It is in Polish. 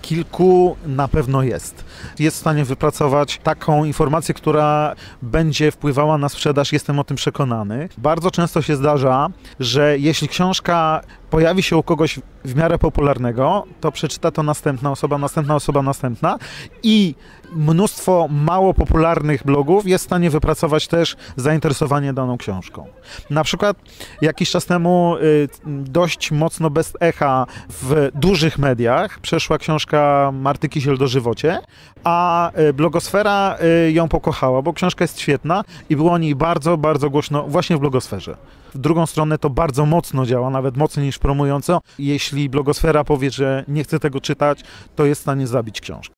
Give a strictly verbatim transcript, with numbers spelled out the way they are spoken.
kilku na pewno jest. Jest w stanie wypracować taką informację, która będzie wpływała na sprzedaż, jestem o tym przekonany. Bardzo często się zdarza, że jeśli książka pojawi się u kogoś w miarę popularnego, to przeczyta to następna osoba, następna osoba, następna i mnóstwo mało popularnych blogów jest w stanie wypracować też zainteresowanie daną książką. Na przykład jakiś czas temu y, dość mocno bez echa w dużych mediach przeszła książka Marty Kisiel Dożywocie, a y, blogosfera y, ją pokochała, bo książka jest świetna i było o niej bardzo, bardzo głośno właśnie w blogosferze. W drugą stronę to bardzo mocno działa, nawet mocniej niż promująco. Jeśli blogosfera powie, że nie chce tego czytać, to jest w stanie zabić książkę.